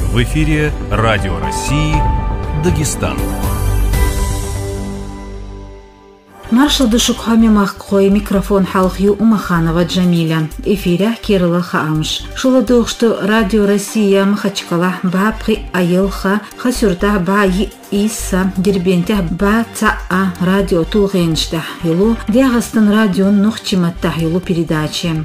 В эфире Радио России Дагестан. Маршал Душукхами Махкой, микрофон Халхью Умаханова Джамиля. Эфиря Кирилла Хаамш. Шуладух, что Радио Россия Махачкала Бабхи Айылха Хасюрта Баи Иса Дербентя Ба Цаа Радио Тулгенштах Юлу Диагастан Радио Нухчиматтах Юлу передачи.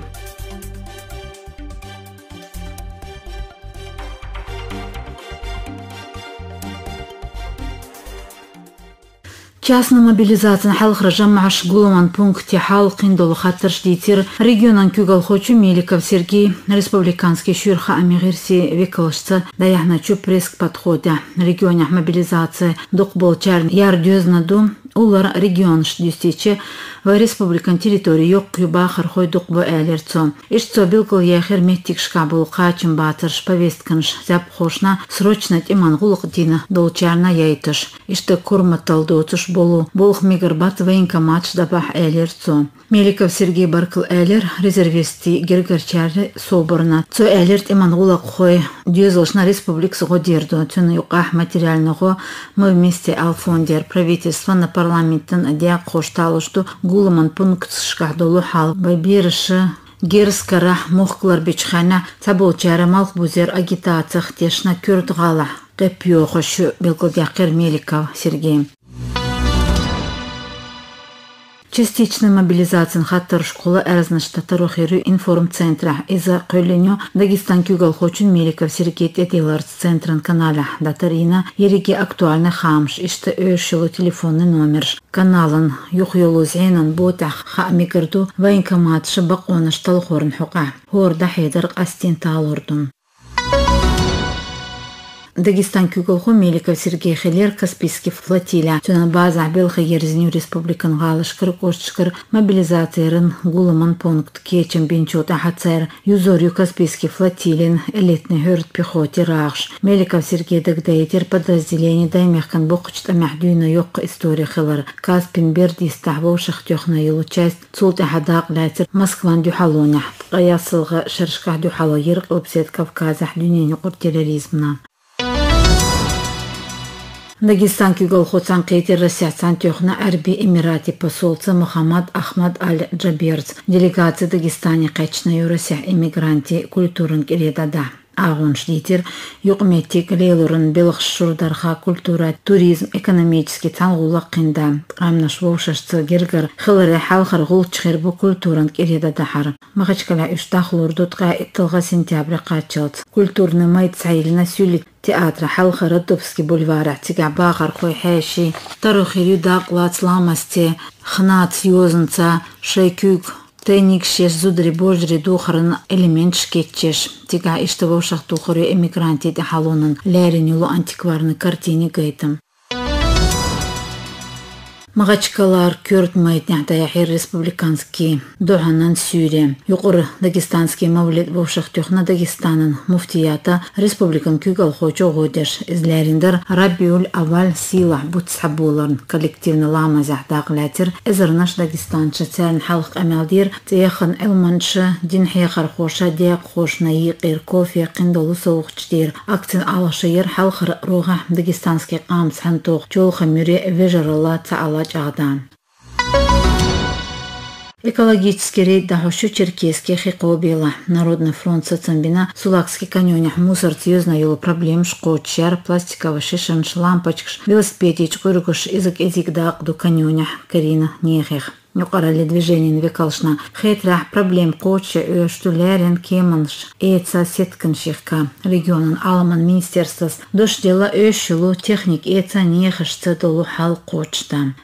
Частна мобилизация халқы жаммаш гулман пункте халқин долу хаттырш дейтер регионан күгал хочу Меликов Сергей республиканский шюрха амигирси векалышцы даяхна чу преск подходя регионах мобилизация дух был чарн яр дёзнаду улар регион шдюстиче в республикан территории yok юба хархой дух бу элерцо ишцо билгал яхер меттик шкабул качым батырш повестканш зап хошна срочно тиман гулық дина долчарна яйтыш иште курматал доцуш болу болох мигарбат военкомат дабах элерцо Меликов Сергей Баркл элер резервисти гергерчары соборна цо элерт иман гулық хой дюзлшна республиксы годерду цуны юқах материального мы вместе алфондер правительства на парламенттен адия кошталышту гулман пункт шкахдолу хал байбирши герскара мохклар бичхана таболчара малхбузер агитациях тешна кюртгала кепьёхошу белгодякер Меликов Сергей. Частичная мобилизация хаттар школа эрзнашта тарухиру информцентра из-за көлөнө Дагестан күгал хочун Меликов Сергей Теделарц центран канала датарина ереге актуальный хамш иште өшілу телефонный номер каналын юхйолу зейнан ботах хаамигырду военкомат шыбак оныш талхорын хука хорда хейдар астин талурдун. Дагестан күгал Меликов Сергей Хелер Каспийский флотиля. Тюна база белха ерзиню республикан галышкыр кошчкыр мобилизациярын гулыман пункт кечем бенчота хацер юзорю Каспийский флотилин элитный хөрт пехоте рахш. Меликов Сергей дагдейтер подразделение даймехкан бокчта махдуйна yok история хилар. Каспин берди стахбо шахтёхна юлу часть цулта хадак лайтер Москван дюхалоня. Қаясылғы шыршках дюхало ерқылып сет Кавказах дюнени қор терроризмна. Дагестан күгал хоцан қейтер Россияцан тёхна Арби Эмирати посолцы Мухаммад Ахмад Аль-Джаберц делегация Дагестане қачна Россия эмигранти культурын кередада. Агон шлитер юқметтик лейлурын белықшурдарха культура, туризм, экономический тангулақ қинда. Қамнаш вовшашцы гергар хылыры халқар ғулчхер бу культурын кередадахар. Мағачкала үштахлурдутқа иттылға сентябрь қачылд. Культурны майт сайылына сюлик театра халқы Радовский бульвара тига бағар қой хэши. Тарухирю дақлац ламасте, хнац юзынца, шайкюк. Тайник шеш зудри божри духаран элемент шкетчеш. Тига иштавошах духари эмигранти де халонан ляринюлу антикварны картини гейтам. Мағачкалар көрт маятнята яхир республиканский духанан сюре. Юқыр дагестанский мавлет бовшах тёхна Дагестанан муфтията республикан күгал хочо годеш. Изляриндар Рабиуль Аваль сила бутсабуларн коллективны лама захдақлятер. Изырнаш Дагестанчы цәрн халқ амалдир тияхан элманчы дин хейхар хоша дияқ хошна иқир кофе қиндолу соуқчдир. Акцин алашайыр халқыр роға Дагестанский қамс хантоқ чолха мүре вежарала цаала Жадан. Экологический рейд дахошу черкесский хикобила. Народный фронт соцамбина Сулакский каньонях мусор тьёзна юлу проблем шкотчар, пластиковый шишанш, лампочкаш, велосипедич, кургуш, язык дак до каньонях Карина нехех. Юқарали движение векалшна. Хетрах проблем коча штулярен кеманш. Эца сетканшихка. Регионан Алман министерствос. Дош дела öшілу техник эца нехешцы долу хал кочта.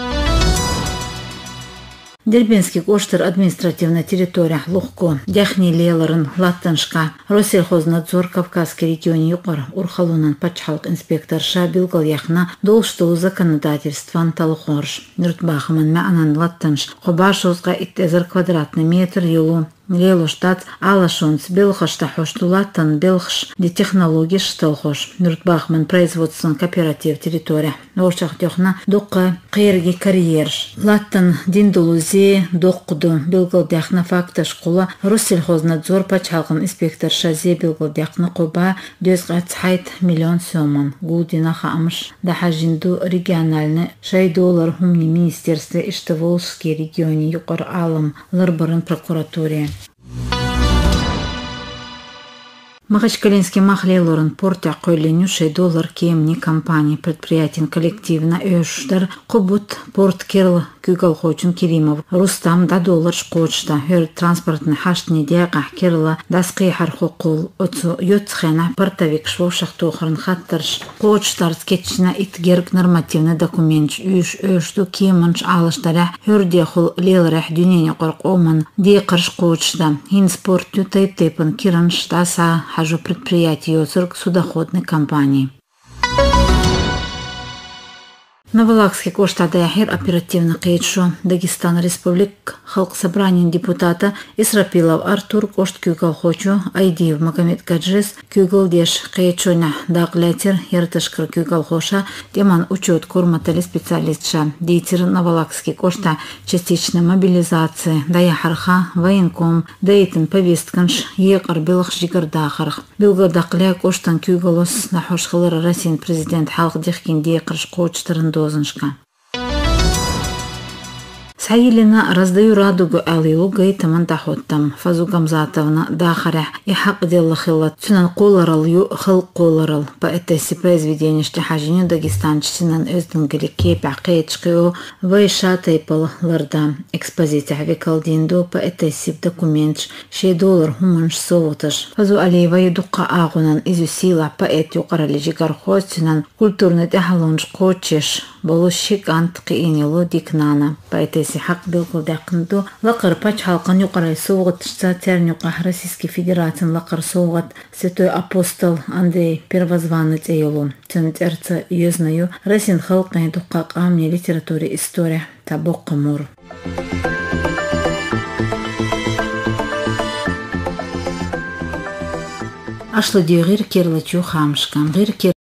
Дербенский коштер административная территория Лухко, Дяхни Леларен, Латтаншка, Россельхознадзор Кавказский регион Юқар, Урхалунан Пачхалк инспектор Шабилгал Яхна, должту законодательстван Талхорш, Нюртбахаман Мяанан Латтанш, Хобашузга иттезер квадратный метр юлу, Лело штат Алашонц Белхашта Хоштулатан Белхш де технологии шталхош. Нуртбахман производственный кооператив территория. Ошах тёхна дока кырги карьерш. Латтан диндулузе докуду белголдяхна факта школа Россельхознадзор пачалган инспектор Шазе белголдяхна куба 2,5 миллион соман. Гудинаха амш дахажинду региональный $6 хумни министерстве Иштаволжский регионе юқор алам ларбарын прокуратуре. Махачкалинский махлелорын порта койленю $6 кемни компании предприятий коллективно өшдер кубут порт керл кюгал хочун Керимов Рустам да $1 шкочта хер транспортный хаштни дяга керла даски хархокул отцу йоцхена портовик швошахтохрын хаттерш почтар скетчна итгерг нормативный документ өшту кеманш алыштара хердехул лелрех дюнене коркоман декарш кочта хин спортю тайптепен киранш даса хажу предприятию судоходной компании. Навалакский коштада хер оперативно кейтшу Дагестан Республик Халк собранием депутата Исрапилов Артур кошт кюгал хочу Айдиев Магомед Гаджис кюгал деш кейтшуна даглятер ертышкар кюгал хоша теман учет курматали специалистша дейтер Навалакский кошта частичной мобилизации дая харха военком дейтен повестканш екар белых жигардахарх белгадакля коштан кюгалос нахошхалар Россиян президент Халк дехкин дейкарш кочтарын дозыншка. Саилина раздаю радугу алилу гайтаман тахоттам Фазу Гамзатовна дахаря и хак делла хилла цунан колорал ю хил колорал по этеси произведение штахажиню дагестанчтинан өздінгілі кеп ақиетшқио вайша тайпал ларда экспозиция векалдинду по этеси документ $6 хуманш совуташ Фазу Алиева едуққа ағунан изу сила поэт юқарали жигархоз цунан культурный тахалунш кочеш болушик антқи инилу дикнана по этеси حق بالقداقندو لقر باش حلقن يقرأ صوغت تشتاتيرن يقرأ Российской Федерации لقر صوغت Святой Апостол Андрей Первозванец Эйолу тентерца юзнаю Россиян халкан дукак амни литературе история табок мур. Ашлы дюгир керлачу хамшкам гир